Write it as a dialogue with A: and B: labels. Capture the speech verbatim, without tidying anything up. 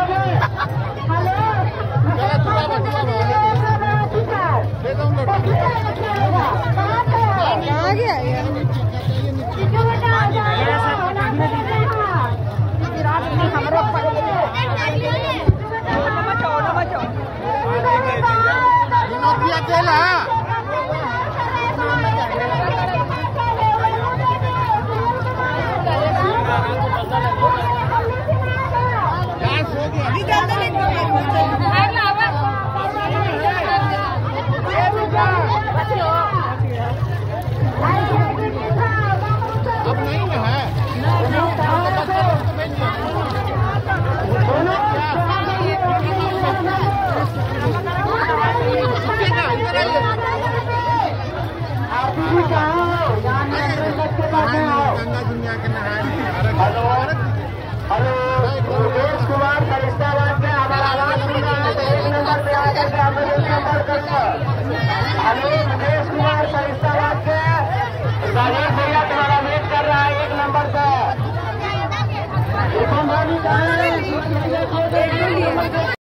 A: Hello hello Mukesh Kumar फरिश्ताबाद में हमारा आवाज सुन रहा है तो एक नंबर पे आकर के आप एक नंबर करिए। हेलो मुकेश कुमार फरिश्ताबाद के राजेश भैया तुम्हारा वेट कर रहा है एक नंबर पे।